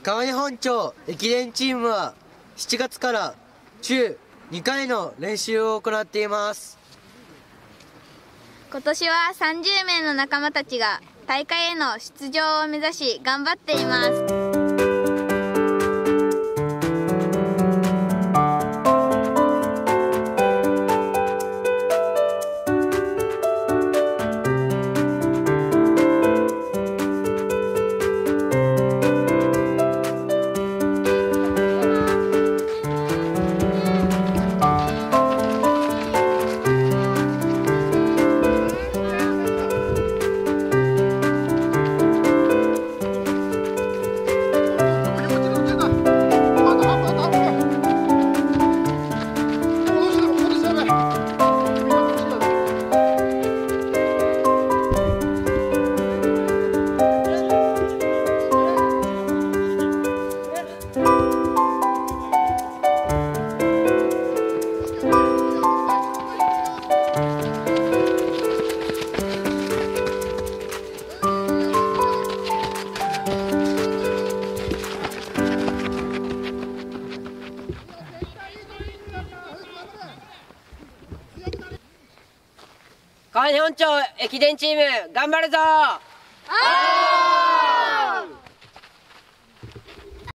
川根本町駅伝チームは7月から週2回の練習を行っています。 今年は30名の仲間たちが大会への出場を目指し頑張っています。 川根本町駅伝チーム頑張るぞ。